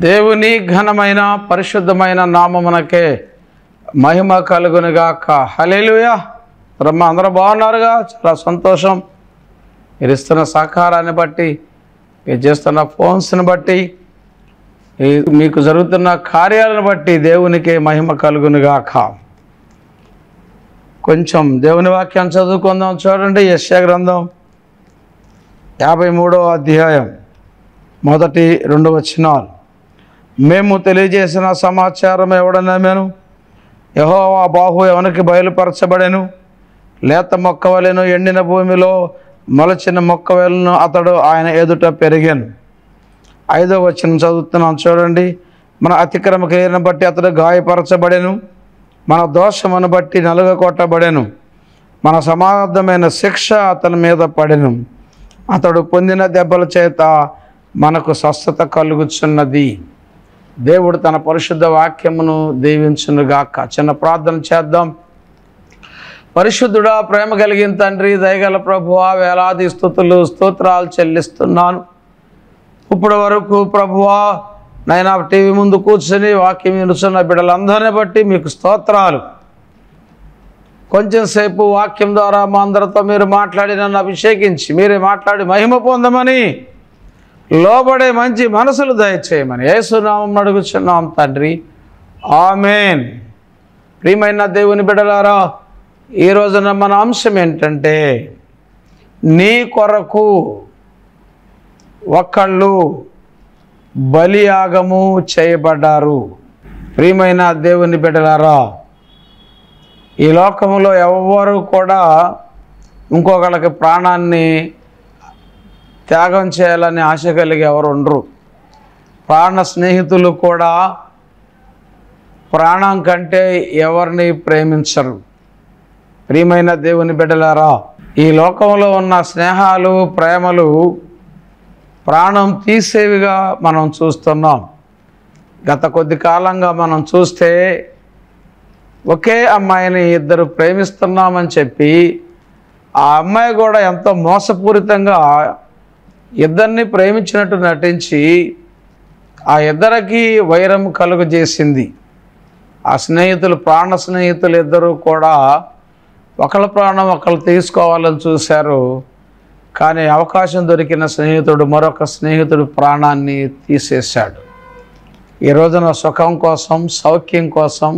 దేవుని ఘనమైన పరిశుద్ధమైన నామమునకే మహిమ కలుగునుగాక. హల్లెలూయా. అందరూ బాగున్నారుగా? చాలా సంతోషం. మీరు ఇస్తున్న సహకారాన్ని బట్టి, మీరు చేస్తున్న ఫోన్స్ని బట్టి, మీకు జరుగుతున్న కార్యాలను బట్టి దేవునికి మహిమ కలుగునుగాక. కొంచెం దేవుని వాక్యాన్ని చదువుకుందాం. చూడండి, యెషయా గ్రంథం 53వ అధ్యాయం 1-2 వచనాలు. మేము తెలియజేసిన సమాచారం ఎవడనమెను? యెహోవా బాహు ఎవనికి బయలుపరచబడెను? లేత మొక్క వలెను ఎండిన భూమిలో మొలచిన మొక్క వలెను అతడు ఆయన ఎదుట పెరిగాను. 5వ వచనం చదువుతున్నాం. చూడండి, మన అతిక్రమ క్రియను బట్టి అతడు గాయపరచబడెను, మన దోషమును బట్టి నలుగకొట్టబడెను, మన సమార్థమైన శిక్ష అతని మీద పడెను, అతడు పొందిన దెబ్బల చేత మనకు స్వస్థత కలుగుచున్నది. దేవుడు తన పరిశుద్ధ వాక్యమును దీవించునుగాక. చిన్న ప్రార్థన చేద్దాం. పరిశుద్ధుడా, ప్రేమ కలిగిన తండ్రి, దయగల ప్రభువా, వేలాది స్తుతులు స్తోత్రాలు చెల్లిస్తున్నాను. ఇప్పటి వరకు ప్రభువా నైనా టీవీ ముందు కూర్చొని వాక్యం వినుచున్న బిడ్డలందరినీ బట్టి మీకు స్తోత్రాలు. కొంచెం సేపు వాక్యం ద్వారా మా అందరితో మీరు మాట్లాడి నన్ను అభిషేకించి మీరే మాట్లాడి మహిమ పొందమని, లోబడే మంచి మనసులు దయచేయమని యేసు నామమున అడుగుచున్నాం తండ్రి, ఆమేన్. ప్రియమైన దేవుని బిడ్డలారా, ఈ రోజున మన అంశం ఏంటంటే, నీ కొరకు ఒకళ్ళు బలియాగము చేయబడ్డారు. ప్రియమైన దేవుని బిడ్డలారా, ఈ లోకంలో ఎవరు కూడా ఇంకొకళ్ళకి ప్రాణాన్ని త్యాగం చేయాలని ఆశ కలిగి ఎవరు ఉండరు. ప్రాణ స్నేహితులు కూడా ప్రాణం కంటే ఎవరిని ప్రేమించరు. ప్రియమైన దేవుని బిడ్డలారా, ఈ లోకంలో ఉన్న స్నేహాలు, ప్రేమలు ప్రాణం తీసేవిగా మనం చూస్తున్నాం. గత కొద్ది కాలంగా మనం చూస్తే ఒకే అమ్మాయిని ఇద్దరు ప్రేమిస్తున్నామని చెప్పి ఆ అమ్మాయి కూడా ఎంతో మోసపూరితంగా ఇద్దరిని ప్రేమించినట్టు నటించి ఆ ఇద్దరికి వైరం కలుగజేసింది. ఆ స్నేహితులు, ప్రాణ స్నేహితులు ఇద్దరు కూడా ఒకళ్ళ ప్రాణం ఒకళ్ళు తీసుకోవాలని చూశారు. కానీ అవకాశం దొరికిన స్నేహితుడు మరొక స్నేహితుడు ప్రాణాన్ని తీసేశాడు. ఈ రోజున సుఖం కోసం, సౌఖ్యం కోసం,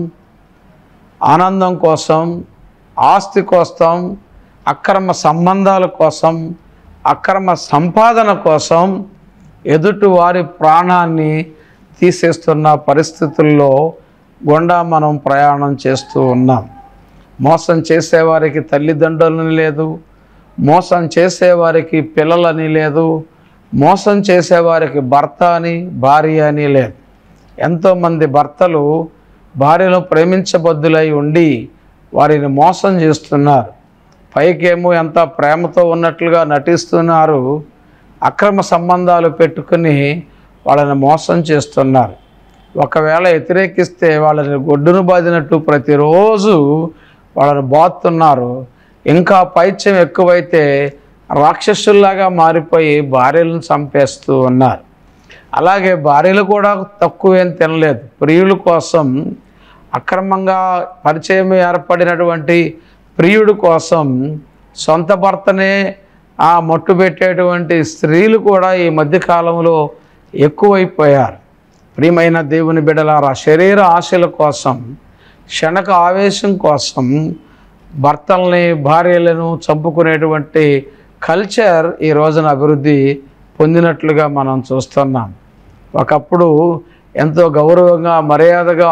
ఆనందం కోసం, ఆస్తి కోసం, అక్రమ సంబంధాల కోసం, అక్రమ సంపాదన కోసం ఎదుటి వారి ప్రాణాన్ని తీసేస్తున్న పరిస్థితుల్లో గుండా మనం ప్రయాణం చేస్తూ ఉన్నాం. మోసం చేసేవారికి తల్లిదండ్రులని లేదు, మోసం చేసేవారికి పిల్లలని లేదు, మోసం చేసేవారికి భర్త అని, భార్య అని లేదు. ఎంతోమంది భర్తలు భార్యను ప్రేమించబద్దులై ఉండి వారిని మోసం చేస్తున్నారు. పైకేమో ఎంత ప్రేమతో ఉన్నట్లుగా నటిస్తున్నారు, అక్రమ సంబంధాలు పెట్టుకుని వాళ్ళని మోసం చేస్తున్నారు. ఒకవేళ వ్యతిరేకిస్తే వాళ్ళని గొడ్డును బాదినట్టు ప్రతిరోజు వాళ్ళని బాతున్నారు. ఇంకా పైత్యం ఎక్కువైతే రాక్షసుల్లాగా మారిపోయి భార్యలను చంపేస్తూ ఉన్నారు. అలాగే భార్యలు కూడా తక్కువేం తినలేదు. ప్రియుల కోసం, అక్రమంగా పరిచయం ఏర్పడినటువంటి ప్రియుడు కోసం సొంత భర్తనే మట్టు పెట్టేటువంటి స్త్రీలు కూడా ఈ మధ్యకాలంలో ఎక్కువైపోయారు. ప్రియమైన దేవుని బిడ్డలారా, శరీర ఆశల కోసం, క్షణక ఆవేశం కోసం భర్తల్ని, భార్యలను చంపుకునేటువంటి కల్చర్ ఈ రోజున అభివృద్ధి పొందినట్లుగా మనం చూస్తున్నాం. ఒకప్పుడు ఎంతో గౌరవంగా, మర్యాదగా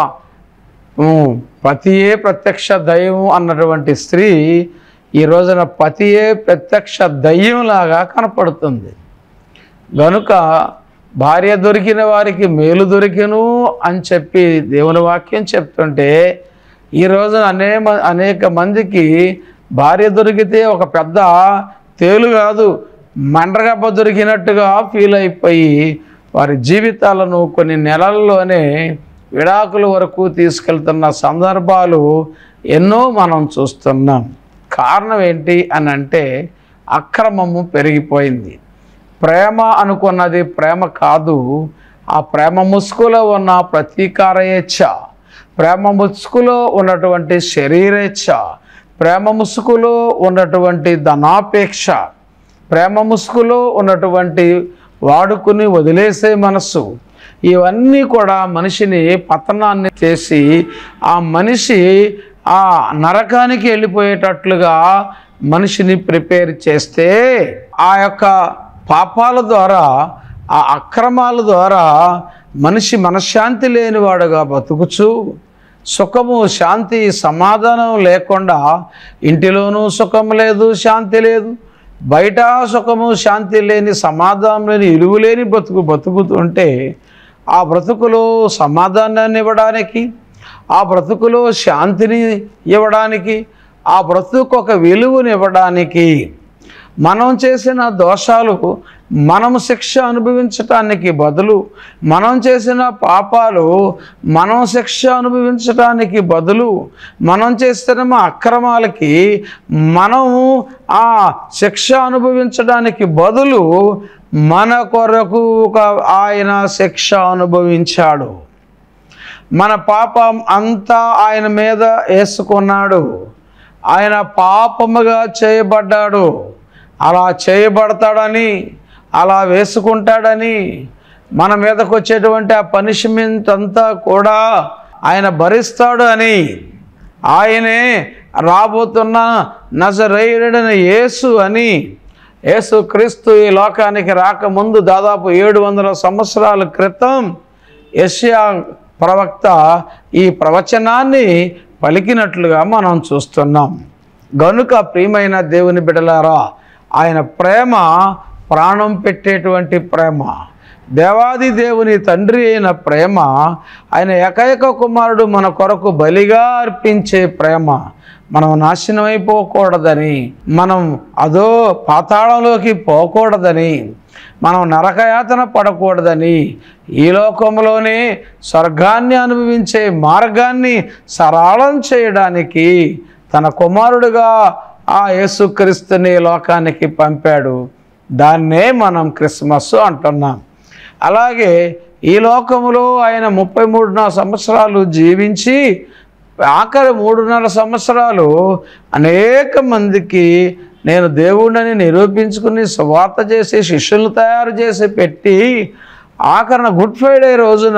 పతియే ప్రత్యక్ష దైవం అన్నటువంటి స్త్రీ ఈ రోజున పతియే ప్రత్యక్ష దయ్యంలాగా కనపడుతుంది. గనుక భార్య దొరికిన వారికి మేలు దొరికెను అని చెప్పి దేవుని వాక్యం చెప్తుంటే, ఈ రోజున అనేక మందికి భార్య దొరికితే ఒక పెద్ద తేలు కాదు, మండ్రగబ్బ దొరికినట్టుగా ఫీల్ అయిపోయి వారి జీవితాలను కొన్ని నెలల్లోనే విడాకుల వరకు తీసుకెళ్తున్న సందర్భాలు ఎన్నో మనం చూస్తున్నాం. కారణం ఏంటి అని అంటే, అక్రమము పెరిగిపోయింది. ప్రేమ అనుకున్నది ప్రేమ కాదు, ఆ ప్రేమ ముసుగులో ఉన్న ప్రతీకార ఇచ్చ, ప్రేమ ముసుగులో ఉన్నటువంటి శరీరేచ్ఛ, ప్రేమ ముసుగులో ఉన్నటువంటి ధనాపేక్ష, ప్రేమ ముసుగులో ఉన్నటువంటి వాడుకుని వదిలేసే మనస్సు, ఇవన్నీ కూడా మనిషిని పతనాన్ని చేసి ఆ మనిషి ఆ నరకానికి వెళ్ళిపోయేటట్లుగా మనిషిని ప్రిపేర్ చేస్తే, ఆ యొక్క పాపాల ద్వారా, ఆ అక్రమాల ద్వారా మనిషి మనశ్శాంతి లేనివాడుగా బతుకుచు, సుఖము శాంతి సమాధానం లేకుండా ఇంటిలోనూ సుఖం లేదు, శాంతి లేదు, బయట సుఖము శాంతి లేని, సమాధానం లేని, ఇలువ లేని బతుకుతుంటే ఆ బ్రతుకులో సమాధానాన్ని ఇవ్వడానికి, ఆ బ్రతుకులో శాంతిని ఇవ్వడానికి, ఆ బ్రతుకు ఒక విలువని ఇవ్వడానికి, మనం చేసిన దోషాలు మనము శిక్ష అనుభవించటానికి బదులు, మనం చేసిన పాపాలు మనం శిక్ష అనుభవించటానికి బదులు, మనం చేస్తున్న అక్రమాలకి మనము ఆ శిక్ష అనుభవించడానికి బదులు మన కొరకు ఆయన శిక్ష అనుభవించాడు. మన పాపం అంతా ఆయన మీద వేసుకున్నాడు. ఆయన పాపముగా చేయబడ్డాడు. అలా చేయబడతాడని, అలా వేసుకుంటాడని, మన మీదకు వచ్చేటువంటి ఆ పనిష్మెంట్ అంతా కూడా ఆయన భరిస్తాడు అని, ఆయనే రాబోతున్న నజరేయుడైన యేసు అని, యేసు క్రీస్తు ఈ లోకానికి రాకముందు దాదాపు 700 సంవత్సరాల క్రితం యెషయా ప్రవక్త ఈ ప్రవచనాన్ని పలికినట్లుగా మనం చూస్తున్నాం. గనుక ప్రియమైన దేవుని బిడ్డలారా, ఆయన ప్రేమ ప్రాణం పెట్టేటువంటి ప్రేమ, దేవాది దేవుని తండ్రి అయిన ప్రేమ, ఆయన ఏకైక కుమారుడు మన కొరకు బలిగా అర్పించే ప్రేమ, మనం నాశనం అయిపోకూడదని, మనం అదో పాతాళంలోకి పోకూడదని, మనం నరకయాతన పడకూడదని, ఈ లోకంలోనే స్వర్గాన్ని అనుభవించే మార్గాన్ని సరళం చేయడానికి తన కుమారుడుగా ఆ యేసుక్రీస్తుని లోకానికి పంపాడు. దాన్నే మనం క్రిస్మస్ అంటున్నాం. అలాగే ఈ లోకములో ఆయన 33 సంవత్సరాలు జీవించి ఆఖరి 3.5 సంవత్సరాలు అనేక మందికి నేను దేవుడిని నిరూపించుకుని సువార్త చేసి శిష్యులు తయారు చేసి పెట్టి ఆఖరణ గుడ్ ఫ్రైడే రోజున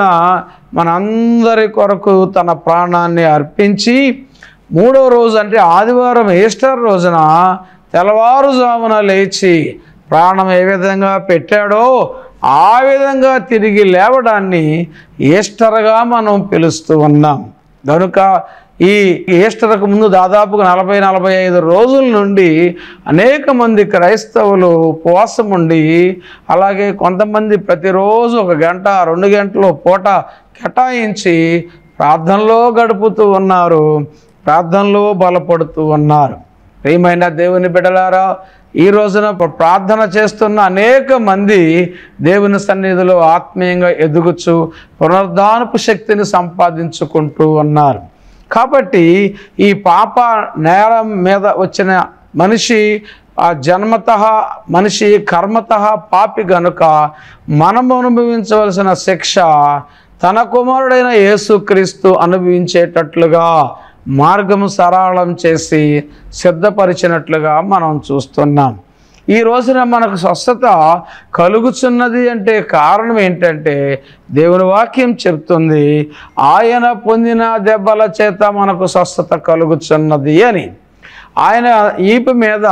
మనందరి కొరకు తన ప్రాణాన్ని అర్పించి 3వ రోజు అంటే ఆదివారం ఈస్టర్ రోజున తెల్లవారుజామున లేచి ప్రాణం ఏ విధంగా పెట్టాడో ఆ విధంగా తిరిగి లేవడాన్ని ఈస్టర్గా మనం పిలుస్తూ ఉన్నాం. కనుక ఈ ఈస్టర్కు ముందు దాదాపుగా 40-45 రోజుల నుండి అనేక మంది క్రైస్తవులు ఉపవాసం ఉండి, అలాగే కొంతమంది ప్రతిరోజు 1 గంట 2 గంటలు పూట కేటాయించి ప్రార్థనలో గడుపుతూ ఉన్నారు, ప్రార్థనలో బలపడుతూ ఉన్నారు. ప్రియమైన దేవుని బిడ్డలారా, ఈ రోజున ప్రార్థన చేస్తున్న అనేక మంది దేవుని సన్నిధిలో ఆత్మీయంగా ఎదుగుచు పునరుద్ధానపు శక్తిని సంపాదించుకుంటూ ఉన్నారు. కాబట్టి ఈ పాప నేరం మీద వచ్చిన మనిషి ఆ జన్మతః మనిషి కర్మతః పాపి గనుక మనం అనుభవించవలసిన శిక్ష తన కుమారుడైన యేసుక్రీస్తు అనుభవించేటట్లుగా మార్గము సరళం చేసి సిద్ధపరిచినట్లుగా మనం చూస్తున్నాం. ఈ రోజున మనకు స్వస్థత కలుగుచున్నది అంటే కారణం ఏంటంటే దేవుని వాక్యం చెప్తుంది, ఆయన పొందిన దెబ్బల చేత మనకు స్వస్థత కలుగుచున్నది అని. ఆయన ఈపు మీద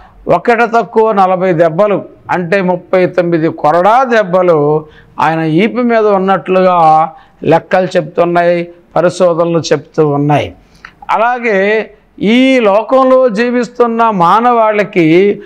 1 తక్కువ 40 దెబ్బలు అంటే 39 కొరడా దెబ్బలు ఆయన ఈపు మీద ఉన్నట్లుగా లెక్కలు చెప్తున్నాయి, పరిశోధనలు చెప్తూ ఉన్నాయి. అలాగే ఈ లోకంలో జీవిస్తున్న మానవాళికి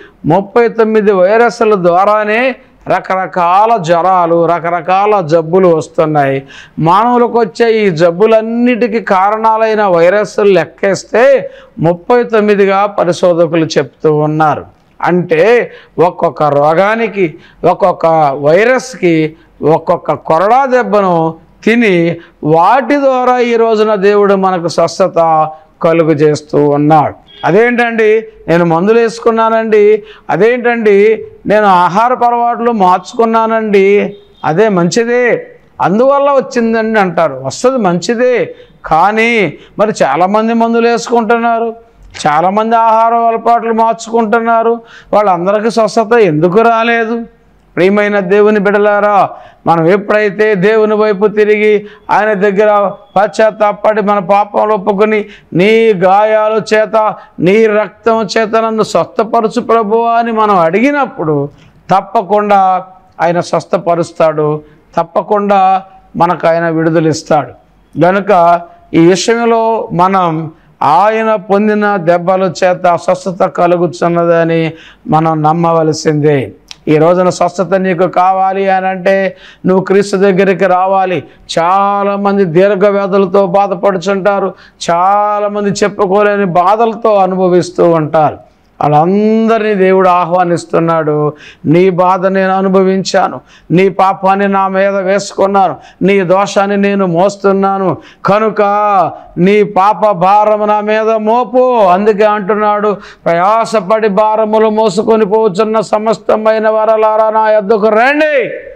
39 వైరస్ల ద్వారానే రకరకాల జ్వరాలు, రకరకాల జబ్బులు వస్తున్నాయి. మానవులకు వచ్చే ఈ జబ్బులన్నిటికీ కారణాలైన వైరస్లు లెక్కేస్తే 39గా పరిశోధకులు చెప్తూ ఉన్నారు. అంటే ఒక్కొక్క రోగానికి, ఒక్కొక్క వైరస్కి ఒక్కొక్క కొరడా దెబ్బను తిని వాటి ద్వారా ఈ రోజున దేవుడు మనకు స్వస్థత కలుగు చేస్తూ ఉన్నాడు. అదేంటండి నేను మందులు వేసుకున్నానండి, అదేంటండి నేను ఆహారపు అలవాట్లు మార్చుకున్నానండి, అదే మంచిదే. అందువల్ల వచ్చిందండి అంటారు. వస్తుంది, మంచిదే. కానీ మరి చాలామంది మందులు వేసుకుంటున్నారు, చాలామంది ఆహారం అలవాట్లు మార్చుకుంటున్నారు. వాళ్ళందరికీ స్వస్థత ఎందుకు రాలేదు? ప్రియమైన దేవుని బిడ్డలారా, మనం ఎప్పుడైతే దేవుని వైపు తిరిగి ఆయన దగ్గర పశ్చాత్తాపడి మన పాపాలు ఒప్పుకొని, నీ గాయాల చేత నీ రక్తం చేత నన్ను స్వస్థపరచు ప్రభువా అని మనం అడిగినప్పుడు తప్పకుండా ఆయన స్వస్థపరుస్తాడు, తప్పకుండా మనకు ఆయన విడుదలిస్తాడు. కనుక ఈ విషయంలో మనం ఆయన పొందిన దెబ్బల చేత స్వస్థత కలుగుతున్నదని మనం నమ్మవలసిందే. ఈ రోజున స్వస్థత నీకు కావాలి అని అంటే నువ్వు క్రీస్తు దగ్గరికి రావాలి. చాలామంది దీర్ఘ వ్యాధులతో బాధపడుచుంటారు, చాలామంది చెప్పుకోలేని బాధలతో అనుభవిస్తూ ఉంటారు. వాళ్ళందరినీ దేవుడు ఆహ్వానిస్తున్నాడు. నీ బాధ నేను అనుభవించాను, నీ పాపాన్ని నా మీద వేసుకున్నాను, నీ దోషాన్ని నేను మోస్తున్నాను, కనుక నీ పాప భారము నా మీద మోపు. అందుకే అంటున్నాడు, ప్రయాసపడి భారములు మోసుకొని పోచున్న సమస్తమైన వరలారా నా యొద్దకు రండి,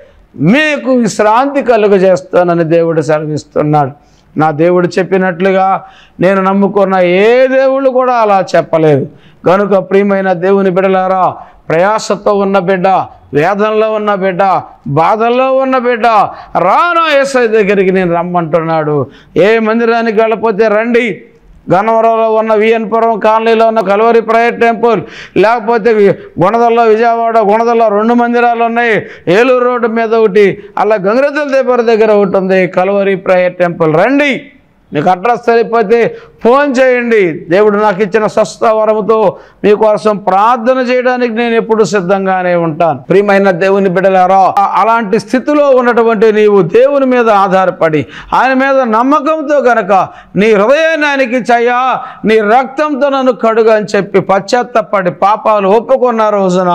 మీకు విశ్రాంతి కలుగజేస్తానని దేవుడు సెలవిస్తున్నాడు. నా దేవుడు చెప్పినట్లుగా నేను నమ్ముకున్న ఏ దేవుళ్ళు కూడా అలా చెప్పలేదు. కనుక ప్రియమైన దేవుని బిడ్డలారా, ప్రయాసతో ఉన్న బిడ్డ, వేదనలో ఉన్న బిడ్డ, బాధల్లో ఉన్న బిడ్డ, రానా యేసయ్య దగ్గరికి నేను రమ్మంటున్నాడు. ఏ మందిరానికి వెళ్ళకపోతే రండి. గన్నవరంలో ఉన్న విఎన్పురం కాలనీలో ఉన్న కల్వరి ప్రేయర్ టెంపుల్, లేకపోతే గుణదల్లో, విజయవాడ గుణదల్లో 2 మందిరాలు ఉన్నాయి. ఏలూరు రోడ్డు మీద ఒకటి, అలా గంగరెద్దుల దగ్గర ఒకటి ఉంది, కల్వరి ప్రేయర్ టెంపుల్. రండి. మీకు అడ్రస్ సరిపోతే ఫోన్ చేయండి. దేవుడు నాకు ఇచ్చిన స్వస్థ వరముతో మీకోసం ప్రార్థన చేయడానికి నేను ఎప్పుడు సిద్ధంగానే ఉంటాను. ప్రియమైన దేవుని బిడ్డలారా, అలాంటి స్థితిలో ఉన్నటువంటి నీవు దేవుని మీద ఆధారపడి ఆయన మీద నమ్మకంతో గనక నీ హృదయాన్ని ఆయనకి చెయ్యా, నీ రక్తంతో నన్ను కడుగు అని చెప్పి పశ్చాత్తపడి పాపాలు ఒప్పుకున్న రోజున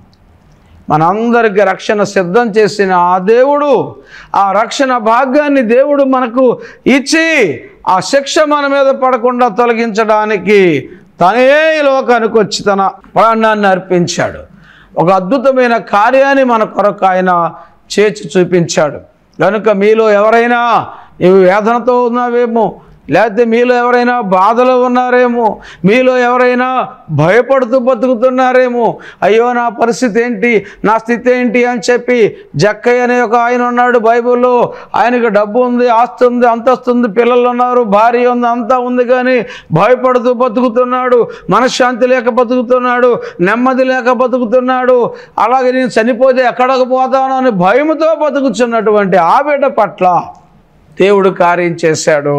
మనందరికీ రక్షణ సిద్ధం చేసిన ఆ దేవుడు, ఆ రక్షణ భాగ్యాన్ని దేవుడు మనకు ఇచ్చి ఆ శిక్ష మన మీద పడకుండా తొలగించడానికి తనే లోకానికి వచ్చి తన ప్రాణాన్ని అర్పించాడు. ఒక అద్భుతమైన కార్యాన్ని మన కొరకు ఆయన చేసి చూపించాడు. కనుక మీలో ఎవరైనా నీవు వేదనతో ఉన్నావేమో, లేకపోతే మీలో ఎవరైనా బాధలో ఉన్నారేమో, మీలో ఎవరైనా భయపడుతూ బతుకుతున్నారేమో, అయ్యో నా పరిస్థితి ఏంటి, నా స్థితి ఏంటి అని చెప్పి జక్కయ్య అనే ఒక ఆయన ఉన్నాడు బైబిల్లో. ఆయనకు డబ్బు ఉంది, ఆస్తి ఉంది, అంతస్తు ఉంది, పిల్లలు ఉన్నారు, భార్య ఉంది, అంతా ఉంది, కానీ భయపడుతూ బతుకుతున్నాడు, మనశ్శాంతి లేక బతుకుతున్నాడు, నెమ్మది లేక బతుకుతున్నాడు. అలాగే నేను చనిపోతే ఎక్కడికి పోతాను అని భయముతో బతుకుతున్నటువంటి ఆ బిడ్డ పట్ల దేవుడు కార్యం చేశాడు.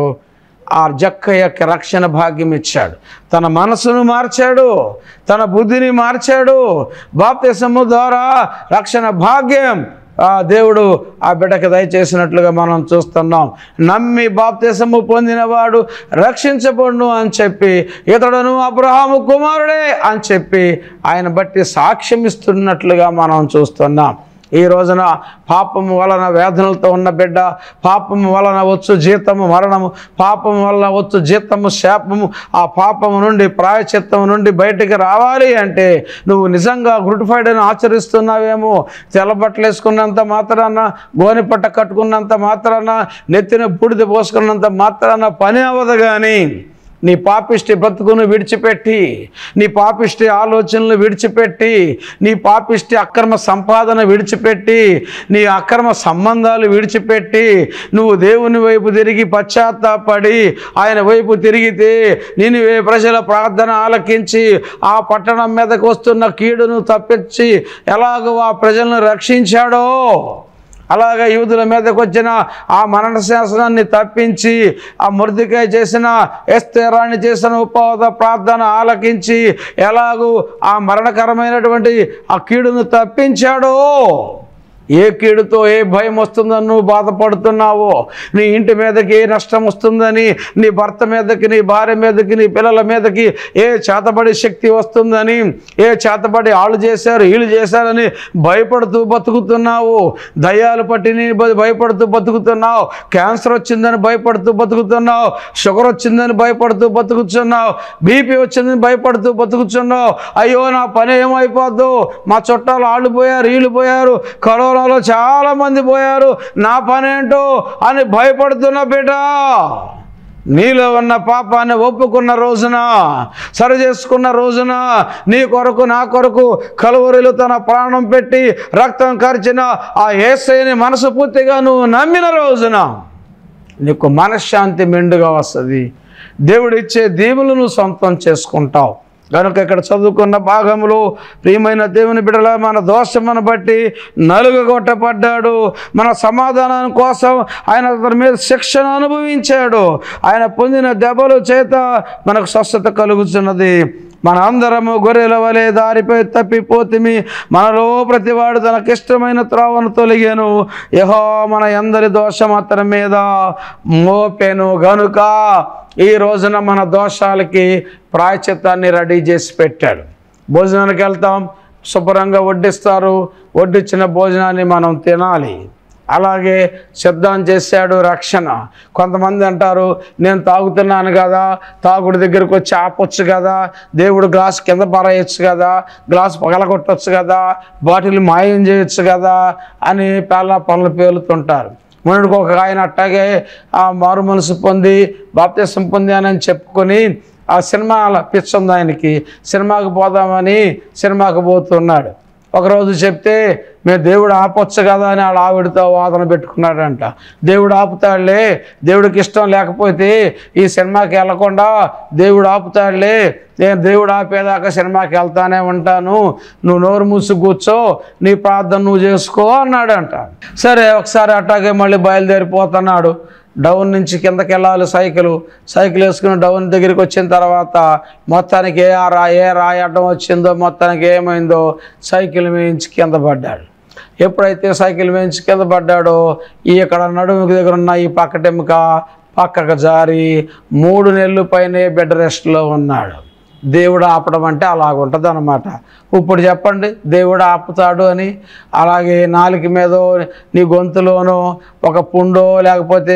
ఆ జక్కయ్యకి రక్షణ భాగ్యం ఇచ్చాడు. తన మనసును మార్చాడు, తన బుద్ధిని మార్చాడు. బాప్తిసము ద్వారా రక్షణ భాగ్యం దేవుడు ఆ బిడ్డకి దయచేసినట్లుగా మనం చూస్తున్నాం. నమ్మి బాప్తిసము పొందినవాడు రక్షించబడును అని చెప్పి, ఇతడును అబ్రహాము కుమారుడే అని చెప్పి ఆయన బట్టి సాక్ష్యం ఇస్తున్నట్లుగా మనం చూస్తున్నాం. ఈ రోజున పాపము వలన వేదనలతో ఉన్న బిడ్డ, పాపము వలన వచ్చు జీతము మరణము, పాపము వలన వచ్చు జీతము శాపము, ఆ పాపము నుండి ప్రాయశ్చిత్తము నుండి బయటికి రావాలి అంటే నువ్వు నిజంగా గుడ్ ఫ్రైడేని ఆచరిస్తున్నావేమో, తెల్లబట్టలు వేసుకున్నంత మాత్రాన, గోనెపట్ట కట్టుకున్నంత మాత్రాన, నెత్తిన బూడిద పోసుకున్నంత మాత్రాన పని అవ్వదు. కానీ నీ పాపిష్టి బ్రతుకును విడిచిపెట్టి, నీ పాపిష్టి ఆలోచనలు విడిచిపెట్టి, నీ పాపిష్టి అక్రమ సంపాదన విడిచిపెట్టి, నీ అక్రమ సంబంధాలు విడిచిపెట్టి నువ్వు దేవుని వైపు తిరిగి పశ్చాత్తాపడి ఆయన వైపు తిరిగితే నినివే ప్రజల ప్రార్థన ఆలకించి ఆ పట్టణం మీదకు వస్తున్న కీడును తప్పించి ఎలాగో ఆ ప్రజలను రక్షించాడో, అలాగే యూదుల మీదకి వచ్చిన ఆ మరణ శాసనాన్ని తప్పించి, ఆ మొర్దెకై చేసిన, ఎస్తేరాన్ని చేసిన ఉపవాస ప్రార్థన ఆలకించి ఎలాగూ ఆ మరణకరమైనటువంటి ఆ కీడును తప్పించాడో, ఏ కీడుతో ఏ భయం వస్తుందని నువ్వు బాధపడుతున్నావో, నీ ఇంటి మీదకి ఏ నష్టం వస్తుందని, నీ భర్త మీదకి, నీ భార్య మీదకి, నీ పిల్లల మీదకి ఏ చేతబడి శక్తి వస్తుందని, ఏ చేతబడి వాళ్ళు చేశారు వీళ్ళు చేశారని భయపడుతూ బతుకుతున్నావు, దయ్యాలు పట్టి నీ భయపడుతూ బతుకుతున్నావు, క్యాన్సర్ వచ్చిందని భయపడుతూ బతుకుతున్నావు, షుగర్ వచ్చిందని భయపడుతూ బతుకుతున్నావు, బీపీ వచ్చిందని భయపడుతూ బతుకుతున్నావు. అయ్యో నా పని ఏమైపోద్దు, మా చుట్టాలు వాళ్ళు పోయారు వీళ్ళు పోయారు, కరోనా లోకంలో చాలామంది పోయారు, నా పనేంటో అని భయపడుతున్న బిడ్డ, నీలో ఉన్న పాపాన్ని ఒప్పుకున్న రోజున, సరి చేసుకున్న రోజున, నీ కొరకు నా కొరకు కలువరిలో తన ప్రాణం పెట్టి రక్తం కార్చిన ఆ యేసయ్యని మనస్ఫూర్తిగా నువ్వు నమ్మిన రోజున నీకు మనశ్శాంతి మెండుగా వస్తుంది. దేవుడిచ్చే దీవులు నువ్వు సొంతం చేసుకుంటావు. కనుక ఇక్కడ చదువుకున్న భాగంలో ప్రియమైన దేవుని బిడ్డల, మన దోషమును బట్టి నలుగగొట్టబడ్డాడు, మన సమాధానం కోసం ఆయన అతని మీద శిక్షను అనుభవించాడు. ఆయన పొందిన దెబ్బల చేత మనకు స్వస్థత కలుగుతున్నది. మన అందరము గొర్రెల వలె దారిపై తప్పిపోతిమి, మనలో ప్రతివాడు తనకిష్టమైన త్రోవను తొలగాను, యెహోవా మన అందరి దోషం అతని మీద మోపెను. గనుక ఈ రోజున మన దోషాలకి ప్రాయశ్చిత్తాన్ని రెడీ చేసి పెట్టాడు. భోజనానికి వెళ్తాం, శుభ్రంగా వడ్డిస్తారు, వడ్డించిన భోజనాన్ని మనం తినాలి. అలాగే సిద్ధం చేశాడు రక్షణ. కొంతమంది అంటారు, నేను తాగుతున్నాను కదా, తాగుడి దగ్గరకు వచ్చి ఆపొచ్చు కదా, దేవుడు గ్లాస్ కింద పారేయచ్చు కదా, గ్లాస్ పగలగొట్టచ్చు కదా, బాటిల్ మాయం చేయొచ్చు కదా అని పనులు పేలుతుంటారు. మొన్నటికి ఒక ఆయన అట్టాగే ఆ మారు మనసు పొంది బాప్తిసం పొందానని చెప్పుకొని ఆ సినిమాల పిచ్చుంది ఆయనకి, సినిమాకి పోదామని సినిమాకి పోతున్నాడు. ఒకరోజు చెప్తే మేము దేవుడు ఆపొచ్చు కదా అని వాళ్ళ ఆవిడతో వాదన పెట్టుకున్నాడంట. దేవుడు ఆపుతాడులే, దేవుడికి ఇష్టం లేకపోతే ఈ సినిమాకి వెళ్ళకుండా దేవుడు ఆపుతాడులే, నేను దేవుడు ఆపేదాకా సినిమాకి వెళ్తానే ఉంటాను, నువ్వు నోరు మూసి కూర్చో, నీ ప్రార్థన నువ్వు చేసుకో అన్నాడంట. సరే, ఒకసారి అట్టాగే మళ్ళీ బయలుదేరిపోతున్నాడు. డౌన్ నుంచి కిందకి వెళ్ళాలి సైకిల్ వేసుకుని డౌన్ దగ్గరికి వచ్చిన తర్వాత మొత్తానికి ఏ రాయి అడ్డం వచ్చిందో, మొత్తానికి ఏమైందో, సైకిల్ వేయించి కింద పడ్డాడు. ఎప్పుడైతే సైకిల్ వేయించి కింద పడ్డాడో ఇక్కడ నడుముకి దగ్గర ఉన్న ఈ పక్కటెముక పక్కకు జారి 3 నెలలు పైనే బెడ్ రెస్ట్లో ఉన్నాడు. దేవుడు ఆపడం అంటే అలాగుంటుంది అన్నమాట. ఇప్పుడు చెప్పండి, దేవుడు ఆపుతాడు అని? అలాగే నాలుక మీదో నీ గొంతులోనో ఒక పుండో లేకపోతే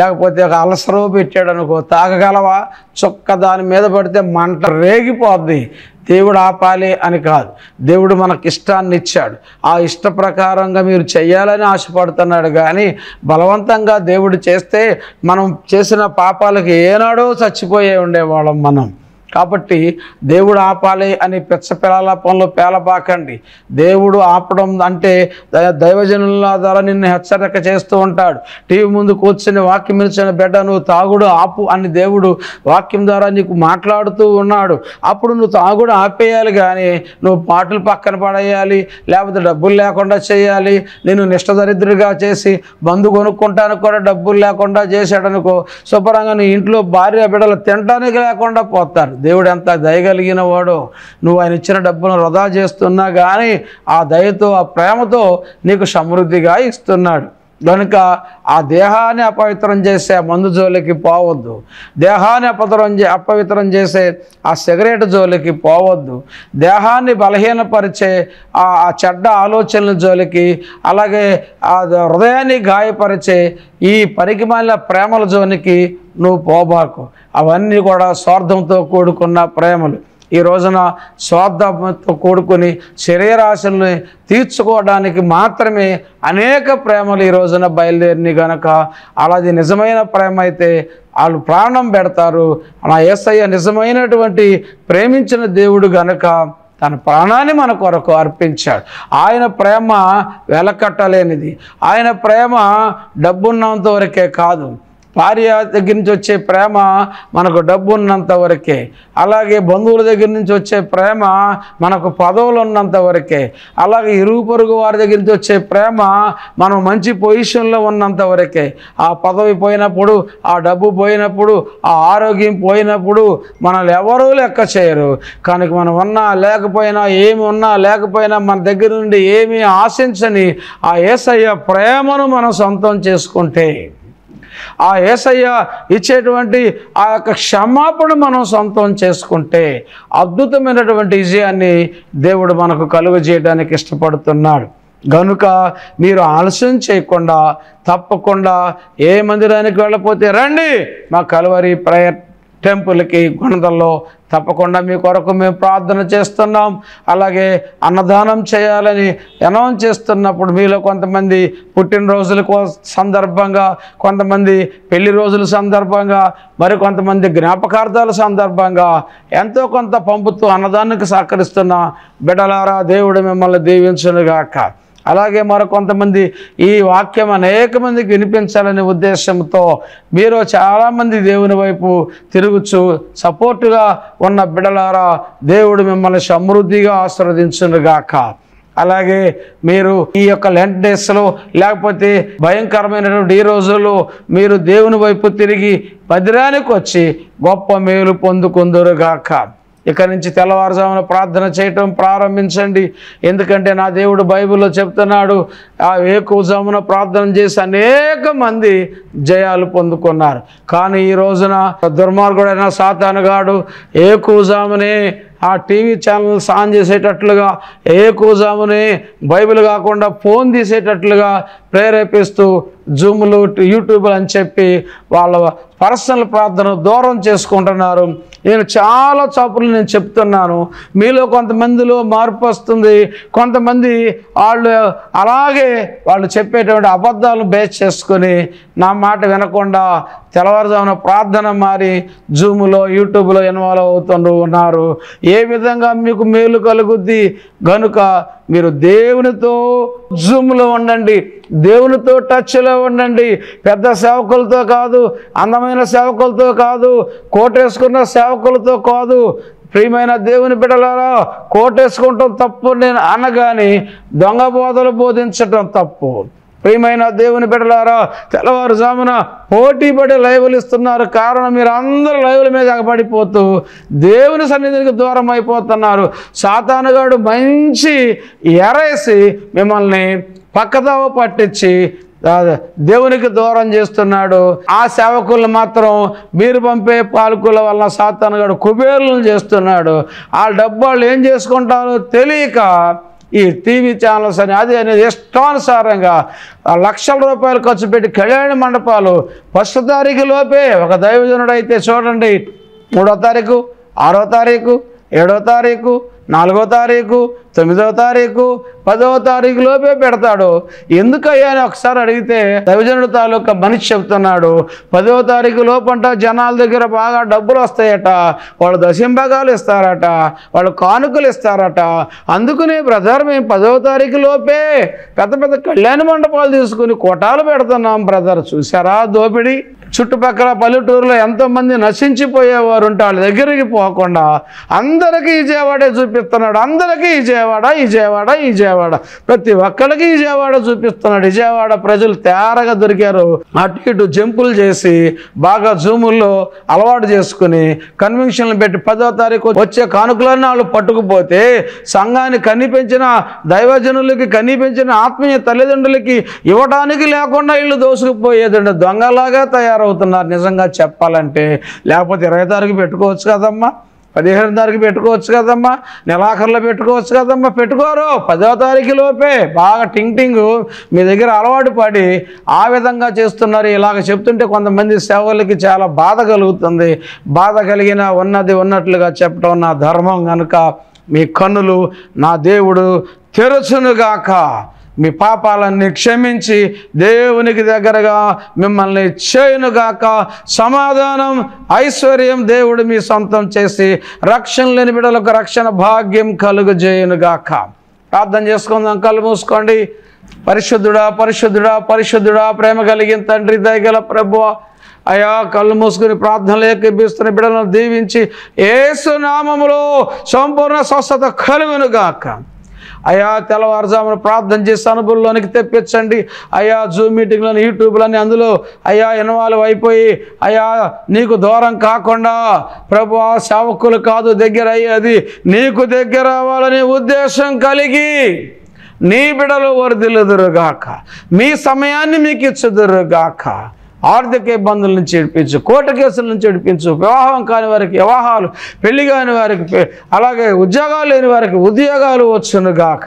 ఒక అలసరో పెట్టాడు అనుకో, తాగగలవా? చుక్క దాని మీద పడితే మంట రేగిపోద్ది. దేవుడు ఆపాలి అని కాదు, దేవుడు మనకి ఇష్టాన్ని ఇచ్చాడు, ఆ ఇష్ట ప్రకారంగా మీరు చెయ్యాలని ఆశపడుతున్నాడు. కానీ బలవంతంగా దేవుడు చేస్తే మనం చేసిన పాపాలకి ఏనాడో చచ్చిపోయే ఉండేవాళ్ళం మనం. కాబట్టి దేవుడు ఆపాలి అని పిచ్చపిల్లల పనులు పేలబాకండి. దేవుడు ఆపడం అంటే దైవజనుల ద్వారా నిన్ను హెచ్చరిక చేస్తూ ఉంటాడు. టీవీ ముందు కూర్చొని వాక్యం ఇచ్చిన బిడ్డ, నువ్వు తాగుడు ఆపు అని దేవుడు వాక్యం ద్వారా నీకు మాట్లాడుతూ ఉన్నాడు. అప్పుడు నువ్వు తాగుడు ఆపేయాలి, కానీ నువ్వు పాటలు పక్కన పడేయాలి, లేకపోతే డబ్బులు లేకుండా చేయాలి, నేను నిష్టదరిద్రుడిగా చేసి బంధు కొనుక్కుంటానికి కూడా డబ్బులు లేకుండా చేశాడనుకో, శుభ్రంగా నీ ఇంట్లో భార్య బిడ్డలు తినడానికి లేకుండా పోతారు. దేవుడు ఎంత దయగలిగిన వాడో, నువ్వు ఆయన ఇచ్చిన డబ్బును వృధా చేస్తున్నా కానీ ఆ దయతో ఆ ప్రేమతో నీకు సమృద్ధిగా ఇస్తున్నాడు. కనుక ఆ దేహాన్ని అపవిత్రం చేసే మందు జోలికి పోవద్దు, దేహాన్ని అపవిత్రం చేసే ఆ సిగరెట్ జోలికి పోవద్దు, దేహాన్ని బలహీనపరిచే ఆ చెడ్డ ఆలోచనల జోలికి, అలాగే ఆ హృదయాన్ని గాయపరిచే ఈ పనికిమాలిన ప్రేమల జోలికి నువ్వు పోబాకు. అవన్నీ కూడా స్వార్థంతో కూడుకున్న ప్రేమలు. ఈ రోజున స్వార్థంతో కూడుకుని శరీరాశల్ని తీర్చుకోవడానికి మాత్రమే అనేక ప్రేమలు ఈ రోజున బయలుదేరిని. గనక అలాది నిజమైన ప్రేమ అయితే వాళ్ళు ప్రాణం పెడతారు. నా యేసయ్య నిజమైనటువంటి ప్రేమించిన దేవుడు గనక తన ప్రాణాన్ని మన కొరకు అర్పించాడు. ఆయన ప్రేమ వెలకట్టలేనిది. ఆయన ప్రేమ డబ్బున్నంత వరకే కాదు, భార్య దగ్గర నుంచి వచ్చే ప్రేమ మనకు డబ్బు ఉన్నంత వరకే, అలాగే బంధువుల దగ్గర నుంచి వచ్చే ప్రేమ మనకు పదవులు ఉన్నంత వరకే, అలాగే ఇరుగు పొరుగు వారి దగ్గర నుంచి వచ్చే ప్రేమ మనం మంచి పొజిషన్లో ఉన్నంత వరకే. ఆ పదవి పోయినప్పుడు, ఆ డబ్బు పోయినప్పుడు, ఆ ఆరోగ్యం పోయినప్పుడు మనల్ని ఎవరూ లెక్క చేయరు. కానీ మనం ఉన్నా లేకపోయినా, ఏమి ఉన్నా లేకపోయినా, మన దగ్గర నుండి ఏమీ ఆశించని ఆ యేసయ్య ప్రేమను మనం సొంతం చేసుకుంటే, ఆ యేసయ్య ఇచ్చేటువంటి ఆ యొక్క క్షమాపణ మనం సొంతం చేసుకుంటే అద్భుతమైనటువంటి విజయాన్ని దేవుడు మనకు కలుగజేయడానికి ఇష్టపడుతున్నాడు. గనుక మీరు ఆలస్యం చేయకుండా తప్పకుండా ఏ మందిరానికి వెళ్ళకపోతే రండి, మా కల్వరి ప్రేయర్ టెంపుల్కి గుణదల్లో తప్పకుండా మీ కొరకు మేము ప్రార్థన చేస్తున్నాం. అలాగే అన్నదానం చేయాలని అనౌన్స్ చేస్తున్నప్పుడు మీలో కొంతమంది పుట్టినరోజుల సందర్భంగా, కొంతమంది పెళ్లి రోజుల సందర్భంగా, మరి కొంతమంది జ్ఞాపకార్థాల సందర్భంగా ఎంతో కొంత పంపుతూ అన్నదానానికి సహకరిస్తున్న బిడ్డలారా, దేవుడు మిమ్మల్ని దీవించునుగాక. అలాగే మరికొంతమంది ఈ వాక్యం అనేక మందికి వినిపించాలనే ఉద్దేశంతో మీరు చాలామంది దేవుని వైపు తిరుగుచు సపోర్టుగా ఉన్న బిడ్డలారా, దేవుడు మిమ్మల్ని సమృద్ధిగా ఆశీర్వదించునుగాక. అలాగే మీరు ఈ యొక్క లెంట్ డేస్లో లేకపోతే భయంకరమైనటువంటి ఈ రోజుల్లో మీరు దేవుని వైపు తిరిగి మందిరానికి వచ్చి గొప్ప మేలు పొందుకుందురుగాక. ఇక నుంచి తెల్లవారుజామున ప్రార్థన చేయటం ప్రారంభించండి. ఎందుకంటే నా దేవుడు బైబిల్లో చెప్తున్నాడు, ఆ వేకువజామున ప్రార్థన చేసి అనేక మంది జయాలు పొందుకున్నారు. కానీ ఈ రోజున దుర్మార్గుడైన సాతానుగాడు వేకువజామునే ఆ టీవీ ఛానల్స్ ఆన్ చేసేటట్లుగా, వేకువజామునే బైబిల్ కాకుండా ఫోన్ తీసేటట్లుగా ప్రేరేపిస్తూ జూములు, యూట్యూబ్లు అని చెప్పి వాళ్ళ పర్సనల్ ప్రార్థన దూరం చేసుకుంటున్నారు. నేను చాలా చాపులు నేను చెప్తున్నాను, మీలో కొంతమందిలో మార్పు వస్తుంది. కొంతమంది అలాగే వాళ్ళు చెప్పేటువంటి అబద్ధాలను బేస్ చేసుకొని నా మాట వినకుండా తెల్లవారుజామున ప్రార్థన మారి జూములో, యూట్యూబ్లో ఇన్వాల్వ్ ఉన్నారు. ఏ విధంగా మీకు మేలు కలుగుద్ది కనుక మీరు దేవునితో జూమ్లో ఉండండి, దేవునితో టచ్లో ఉండండి. పెద్ద సేవకులతో కాదు, అందమైన సేవకులతో కాదు, కోటేసుకున్న సేవకులతో కాదు. ప్రియమైన దేవుని బిడ్డలారా, కోటేసుకుంటాం తప్పు నేను అనగాని దొంగ బోధలు బోధించటం తప్పు. ప్రియమైన దేవుని బిడ్డలారా, తెల్లవారుజామున పోటీ పడి లైవ్లు ఇస్తున్నారు. కారణం మీరు అందరూ లైవ్ల మీద ఎగబడిపోతూ దేవుని సన్నిధికి దూరం అయిపోతున్నారు. సాతానుగాడు మంచి ఎరేసి మిమ్మల్ని పక్కదోవ పట్టించి దేవునికి దూరం చేస్తున్నాడు. ఆ సేవకులను మాత్రం మీరు పంపే పాలకుల వల్ల సాతానుగాడు కుబేరులను చేస్తున్నాడు. ఆ డబ్బు వాళ్ళు ఏం చేసుకుంటారో తెలియక ఈ టీవీ ఛానల్స్ అని అది అనేది ఇష్టానుసారంగా లక్షల రూపాయలు ఖర్చు పెట్టి కళ్యాణ మండపాలు 1వ తారీఖు లోపే ఒక దైవజనుడు అయితే చూడండి 3వ తారీఖు, 6వ తారీఖు, 7వ తారీఖు, 4వ తారీఖు, 9వ తారీఖు, 10వ తారీఖు లోపే పెడతాడు. ఎందుకయ్యా అని ఒకసారి అడిగితే దైవజనుడు తాలూకా మనిషి చెప్తున్నాడు, 10వ తారీఖు లోపంట జనాల దగ్గర బాగా డబ్బులు వస్తాయట, వాళ్ళు దశంభాగాలు ఇస్తారట, వాళ్ళు కానుకలు ఇస్తారట. అందుకనే బ్రదర్ మేము 10వ తారీఖు లోపే పెద్ద పెద్ద కళ్యాణ మండపాలు తీసుకుని కోటాలు పెడుతున్నాం బ్రదర్. చూసారా దోపిడీ? చుట్టుపక్కల పల్లెటూరులో ఎంతోమంది నశించిపోయేవారు ఉంటే వాళ్ళ దగ్గరికి పోకుండా అందరికీ విజయవాడే చూపిస్తున్నాడు. అందరికీ విజయవాడ, ప్రతి ఒక్కరికి విజయవాడ చూపిస్తున్నాడు. విజయవాడ ప్రజలు తేరగా దొరికారు. అటు ఇటు జంపులు చేసి బాగా జూముల్లో అలవాటు చేసుకుని కన్వెన్షన్లు పెట్టి 10వ తారీఖు వచ్చే కానుకలన్నీ వాళ్ళు పట్టుకుపోతే సంఘాన్ని కనిపించిన దైవజనులకి, కనిపించిన ఆత్మీయ తల్లిదండ్రులకి ఇవ్వడానికి లేకుండా ఇల్లు దోసుకుపోయేదండి. దొంగలాగా తయారవుతున్నారు నిజంగా చెప్పాలంటే. లేకపోతే 20వ తారీఖు పెట్టుకోవచ్చు కదమ్మా, 15వ తారీఖు పెట్టుకోవచ్చు కదమ్మా, నెలాఖరులో పెట్టుకోవచ్చు కదమ్మా. పెట్టుకోరు. 10వ తారీఖు లోపే బాగా టింగ్ మీ దగ్గర అలవాటు పడి ఆ విధంగా చేస్తున్నారు. ఇలాగ చెప్తుంటే కొంతమంది సేవలకి చాలా బాధ కలుగుతుంది. బాధ కలిగిన ఉన్నది ఉన్నట్లుగా చెప్పడం నా ధర్మం కనుక మీ కన్నులు నా దేవుడు తెరచునుగాక. మీ పాపాలన్నీ క్షమించి దేవునికి దగ్గరగా మిమ్మల్ని చేయునుగాక. సమాధానం, ఐశ్వర్యం దేవుడు మీ సొంతం చేసి రక్షణ లేని బిడ్డలకు రక్షణ భాగ్యం కలుగజేయునుగాక. ప్రార్థన చేసుకుందాం. కళ్ళు మూసుకోండి. పరిశుద్ధుడా, పరిశుద్ధుడా, పరిశుద్ధుడా, ప్రేమ కలిగిన తండ్రి, దయగల ప్రభువా, అయా కళ్ళు మూసుకుని ప్రార్థనలు ఏకీపిస్తున్న బిడ్డలను దీవించి యేసు నామములో సంపూర్ణ స్వస్థత కలుగునుగాక. అయా తెల్లవారుజామున ప్రార్థన చేసి అనుభవంలోనికి తెప్పించండి. అయా జూమ్ మీటింగ్లను, యూట్యూబ్లని అందులో అయా ఇన్వాల్వ్ అయిపోయి అయా నీకు దూరం కాకుండా ప్రభువా సేవకులు కాదు దగ్గర అయ్యేది, నీకు దగ్గర అవ్వాలనే ఉద్దేశం కలిగి నీ బిడలు వర్ధిల్లుదురుగాక. మీ సమయాన్ని మీకు ఇచ్చుదురుగాక. ఆర్థిక ఇబ్బందుల నుంచి విడిపించు, కోర్టు కేసుల నుంచి విడిపించు, వివాహం కాని వారికి వివాహాలు, పెళ్లి కాని వారికి, అలాగే ఉద్యోగాలు లేని వారికి ఉద్యోగాలు వచ్చునుగాక.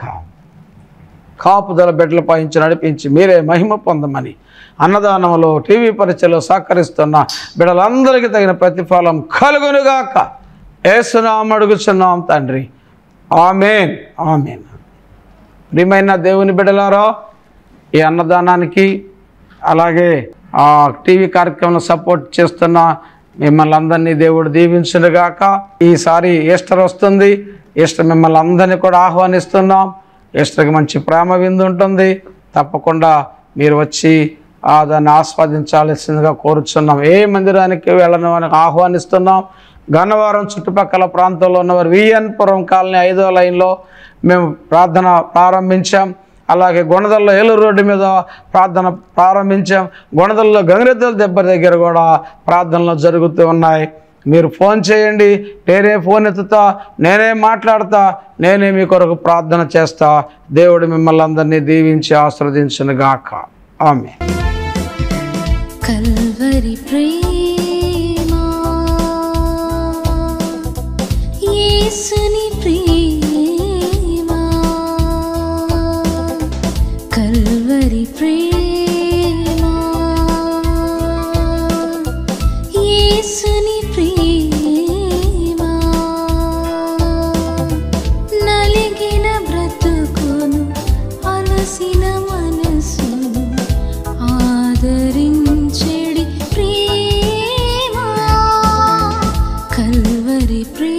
కాపుదల బిడ్డలు పాయించి నడిపించి మీరే మహిమ పొందమని అన్నదానంలో, టీవీ పరిచయలో సహకరిస్తున్న బిడ్డలందరికీ తగిన ప్రతిఫలం కలుగునుగాక. యేసు నామమున అడుగుచున్నాం తండ్రి, ఆమేన్, ఆమేన్. ప్రియమైన దేవుని బిడ్డలారా, ఈ అన్నదానానికి అలాగే టీవీ కార్యక్రమం సపోర్ట్ చేస్తున్న మిమ్మల్ని అందరినీ దేవుడు దీవించునుగాక. ఈసారి ఈస్టర్ వస్తుంది. ఈస్టర్ మిమ్మల్ని అందరినీ కూడా ఆహ్వానిస్తున్నాం. ఈస్టర్కి మంచి ప్రేమ విందు ఉంటుంది. తప్పకుండా మీరు వచ్చి దాన్ని ఆస్వాదించాల్సిందిగా కోరుచున్నాం. ఏ మందిరానికి వెళ్ళను అని ఆహ్వానిస్తున్నాం. గన్నవరం చుట్టుపక్కల ప్రాంతంలో ఉన్నవారు విఎన్పురం కాలనీ 5వ లైన్లో మేము ప్రార్థన ప్రారంభించాం. అలాగే గొణదల్లో ఏలూరు రోడ్డు మీద ప్రార్థన ప్రారంభించాం. గొణదల్లో గంగిరెద్దుల దెబ్బ దగ్గర కూడా ప్రార్థనలు జరుగుతూ ఉన్నాయి. మీరు ఫోన్ చేయండి, నేనే ఫోన్ ఎత్తుతా, నేనే మాట్లాడతా, నేనే మీ కొరకు ప్రార్థన చేస్తా. దేవుడు మిమ్మల్ని అందరినీ దీవించి ఆశీర్వదించునుగాక. ఆమేన్. కల్వరి ప్రేమ, యేసుని ప్రేమ, కల్వరి ప్రేమ, యేసుని ప్రేమ, నలిగిన బ్రతుకును అలసిన మనసును ఆదరించెడి ప్రేమ, కల్వరి ప్రేమ.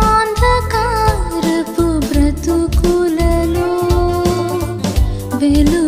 పాపాంధకారపు బ్రతుకులలో వెలుగు